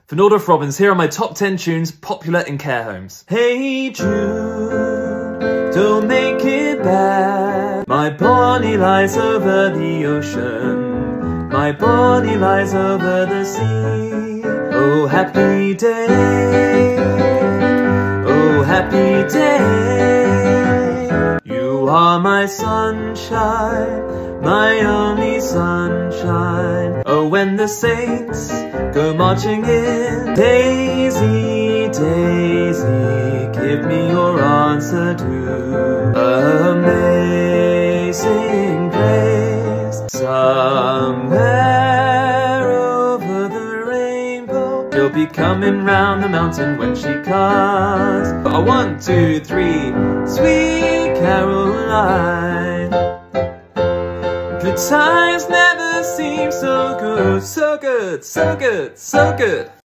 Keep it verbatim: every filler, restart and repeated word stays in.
For Nordoff Robbins, here are my top ten tunes popular in care homes. Hey Jude, don't make it bad. My Bonnie lies over the ocean. My Bonnie lies over the sea. Oh, happy day. Oh, happy day. You are my sunshine, my only sunshine. Oh, when the saints go marching in. Daisy, Daisy, give me your answer to amazing grace. Somewhere over the rainbow, she'll be coming round the mountain when she comes. Oh, one, two, three, sweet Caroline. Good times never seem so good, so good, so good, so good.